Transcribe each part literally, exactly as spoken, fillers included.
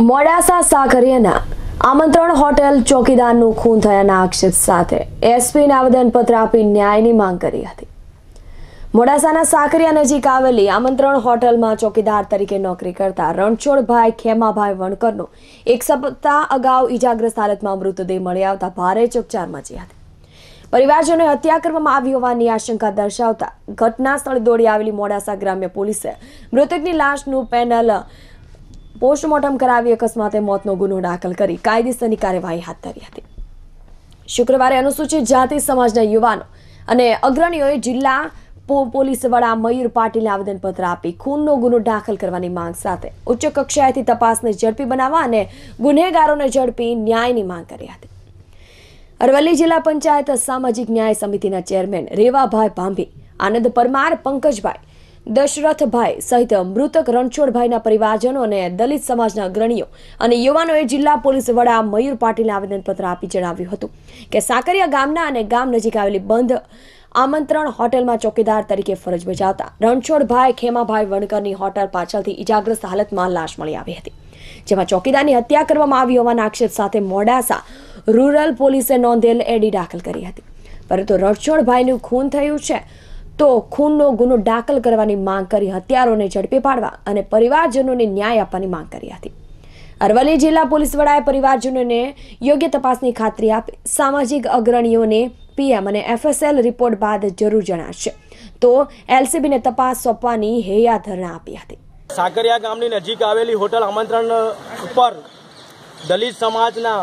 મોડાસા સાકરિયાના આમંત્રણ હોટેલ ચોકીદારનું ખૂન થયાના આક્ષેપ સાથે એસપીને આવેદનપત્ર આપી ન્યાયની માંગ કરી હતી। મોડાસાના સાકરિયા નજીક આવેલી આમંત્રણ હોટલમાં ચોકીદાર તરીકે નોકરી કરતા રણછોડભાઈ ખેમાભાઈ વણકરનો એક સપ્તાહ અગાઉ ઈજાગ્રસ્ત હાલતમાં મૃતદેહ મળી આવતા ભારે ચકચાર મચી હતી। પરિવારજનોએ હત્યા કરવામાં આવી હોવાની આશંકા દર્શાવતા ઘટના સ્થળે દોડી આવેલી મોડાસા ગ્રામ્ય પોલીસે મૃતકની લાશનું પેનલ પોસ્ટમોર્ટમ કરાવી અકસ્માતે મોતનો ગુનો દાખલ કરી કાયદેસરની કાર્યવાહી હાથ ધરી હતી। શુક્રવારે અનુસૂચિત જાતિ સમાજના યુવાનો અને અગ્રણીઓએ જિલ્લા પોલીસ વડા મયુર પાટીલને આવેદનપત્ર આપી ખૂનનો ગુનો દાખલ કરવાની માંગ સાથે ઉચ્ચ કક્ષાએથી તપાસને ઝડપી બનાવવા અને ગુનેગારોને ઝડપી ન્યાયની માંગ કરી હતી। અરવલ્લી જિલ્લા પંચાયત સામાજિક ન્યાય સમિતિના ચેરમેન રેવાભાઈ ભાંભી, આનંદ પરમાર, પંકજભાઈ, દશરથભાઈ સહિત મૃતક રણછોડભાઈના પરિવારજનો અને દલિત સમાજના અગ્રણીઓ અને યુવાનોએ જિલ્લા પોલીસ વડા મયુર પાટીલને આવેદનપત્ર આપી જણાવ્યું હતું કે સાકરિયા ગામના અને ગામ નજીક આવેલી બંધ આમંત્રણ હોટેલમાં ચોકીદાર તરીકે ફરજ બજાવતા રણછોડભાઈ ખેમાભાઈ વણકરની હોટેલ પાછળથી ઈજાગ્રસ્ત હાલતમાં લાશ મળી આવી હતી, જેમાં ચોકીદારની હત્યા કરવામાં આવી હોવાના આક્ષેપ સાથે મોડાસા રૂરલ પોલીસે નોંધેલ એડી દાખલ કરી હતી। પરંતુ રણછોડભાઈનું ખૂન થયું છે તો ખૂનનો ગુનો દાખલ કરવાની માંગ કરી હત્યારોને ઝડપી પાડવા અને પરિવારજનોને ન્યાય આપવાની માંગ કરી હતી। અરવલ્લી જિલ્લા પોલીસ વડાએ પરિવારજનોને યોગ્ય તપાસની ખાતરી આપી સામાજિક અગ્રણીઓને પીએમ અને એફએસએલ રિપોર્ટ બાદ જરૂર જણાશે તો એલસીબીને તપાસ સોંપવાની હૈયાધારણા આપી હતી। સાકરિયા ગામની નજીક આવેલી હોટલ આમંત્રણ ઉપર દલિત સમાજના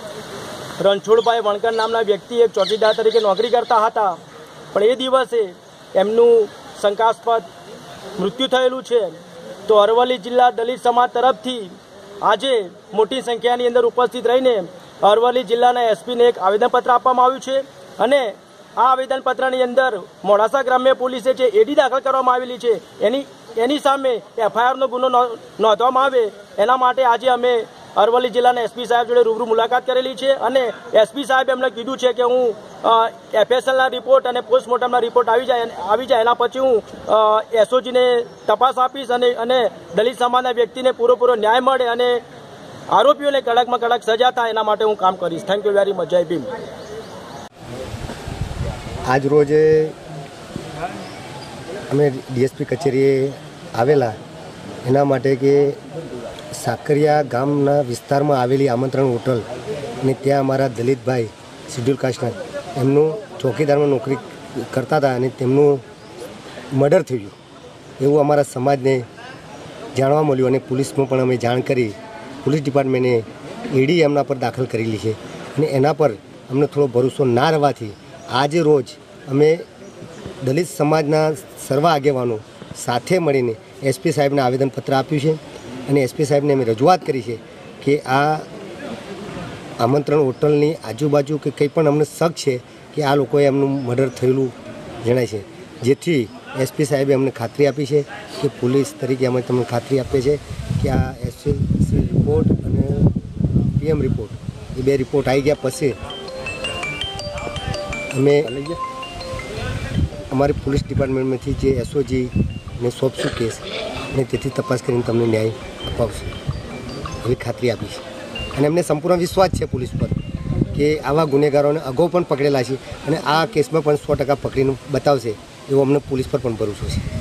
રણછોડભાઈ વણકર નામના વ્યક્તિ એક ચોકીદાર તરીકે નોકરી કરતા હતા, પણ એ દિવસે એમનું શંકાસ્પદ મૃત્યુ થયેલું છે। તો અરવલ્લી જિલ્લા દલિત સમાજ તરફથી આજે મોટી સંખ્યાની અંદર ઉપસ્થિત રહીને અરવલ્લી જિલ્લાના એસપીને એક આવેદનપત્ર આપવામાં આવ્યું છે અને આ આવેદનપત્રની અંદર મોડાસા ગ્રામ્ય પોલીસે જે એડી દાખલ કરવામાં આવેલી છે એની એની સામે એફઆઈઆરનો ગુનો નોંધવામાં આવે એના માટે આજે અમે અરવલ્લી જિલ્લાના એસપી સાહેબ જોડે રૂબરૂ મુલાકાત કરેલી છે અને એસપી સાહેબ એમને કીધું છે કે હું એફએસએલના રિપોર્ટ અને પોસ્ટમોર્ટમના રિપોર્ટ આવી જાય આવી જાય એના પછી હું એસઓજીને તપાસ આપીશ અને અને દલિત સમાજના વ્યક્તિને પૂરેપૂરો ન્યાય મળે અને આરોપીઓને કડકમાં કડક સજા થાય એના માટે હું કામ કરીશ। Thank you very much. જય ભીમ। આજ રોજ અમે ડીએસપી કચેરીએ આવેલા એના માટે કે સાકરિયા ગામના વિસ્તારમાં આવેલી આમંત્રણ હોટલ ને ત્યાં અમારા દલિતભાઈ શિડ્યુલ કાસ્ટના એમનું ચોકીદારમાં નોકરી કરતા હતા અને તેમનું મર્ડર થયું એવું અમારા સમાજને જાણવા મળ્યું અને પોલીસમાં પણ અમે જાણ કરી પોલીસ ડિપાર્ટમેન્ટે એડી એમના પર દાખલ કરેલી છે અને એના પર અમને થોડો ભરોસો ના રહેવાથી આજે રોજ અમે દલિત સમાજના સર્વ આગેવાનો સાથે મળીને એસપી સાહેબને આવેદનપત્ર આપ્યું છે અને એસપી સાહેબને અમે રજૂઆત કરી છે કે આ આમંત્રણ હોટલની આજુબાજુ કે કંઈ પણ અમને શક છે કે આ લોકોએ એમનું મર્ડર થયેલું જણાય છે, જેથી એસપી સાહેબે અમને ખાતરી આપી છે કે પોલીસ તરીકે અમે તમને ખાતરી આપીએ છીએ કે આ એસસી રિપોર્ટ અને પીએમ રિપોર્ટ એ બે રિપોર્ટ આવી ગયા પછી અમે અમારી પોલીસ ડિપાર્ટમેન્ટમાંથી જે એસઓજીને સોંપશું કેસ અને તેથી તપાસ કરીને તમને ન્યાય અપાવશે એવી ખાતરી આપી છે અને અમને સંપૂર્ણ વિશ્વાસ છે પોલીસ પર કે આવા ગુનેગારોને અગાઉ પણ પકડેલા છે અને આ કેસમાં પણ સો ટકા પકડીને બતાવશે એવો અમને પોલીસ પર પણ ભરોસો છે।